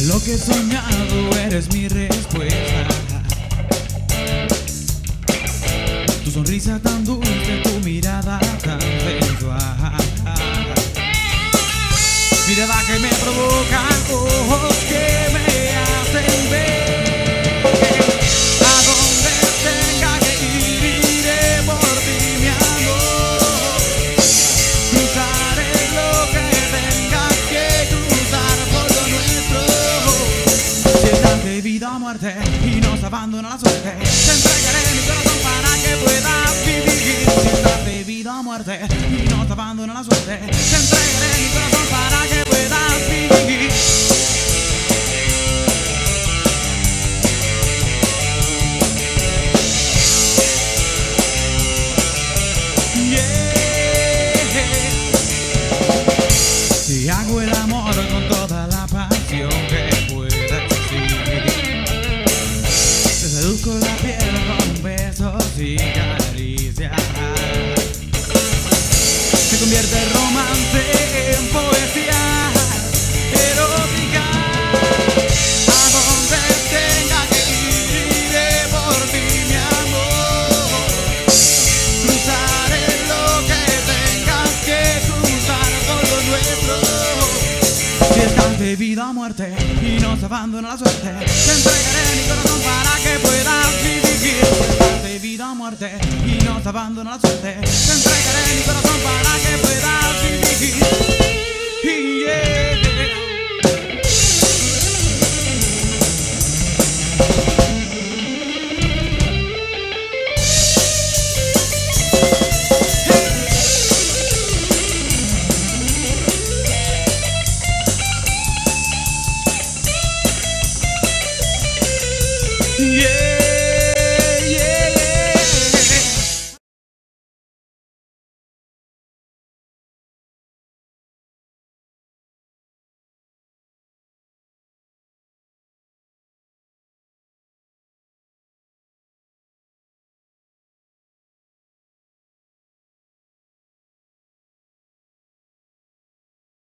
Lo que he soñado eres mi respuesta. Tu sonrisa tan dulce, tu mirada tan sensual, mirada que me provoca, ojos que me hacen ver. A donde tenga que ir, iré por ti, mi amor. Cruzaré lo que tenga que cruzar por lo nuestro. Si estás de vida o muerte y nos abandona la suerte, te entregaré mi corazón para que puedas vivir. Si estás de vida o muerte y nos abandona la suerte, te entregaré mi corazón para que puedas vivir. Si hago el amor con toda la pasión que pueda existir, te seduzco la piel con besos y caricias. Se convierte el romance en poesía erótica. A donde tenga que ir, iré por ti, mi amor. Cruzaré lo que tengas que cruzar por lo nuestro. Si estás de vida o muerte y nos abandona la suerte, te entregaré mi corazón para que puedas vivir. Si estás de vida o muerte y nos abandona la suerte, te entregaré mi corazón para que puedas vivir. Yeah.